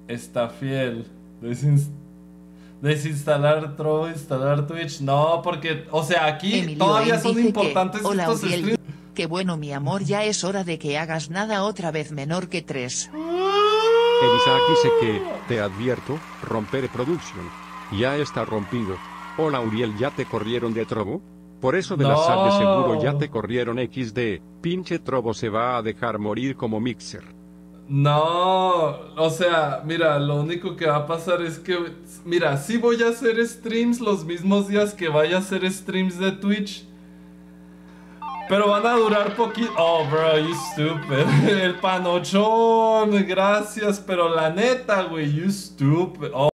Está fiel. Desinstalar Trovo, instalar Twitch. No, porque, o sea, aquí Emilio todavía M. son dice importantes que, hola estos Uriel, streams. que bueno mi amor ya es hora de que hagas nada otra vez menor que 3. El Isaac dice que, te advierto, romper production. Ya está rompido. Hola Uriel, ¿ya te corrieron de Trovo? Por eso de la sal de seguro ya te corrieron XD, pinche Trovo se va a dejar morir como Mixer. No, o sea, mira, lo único que va a pasar es que, mira, sí voy a hacer streams los mismos días que vaya a hacer streams de Twitch. Pero van a durar poquito. Oh, bro, you stupid. El panochón, gracias, pero la neta, güey, you stupid. Oh.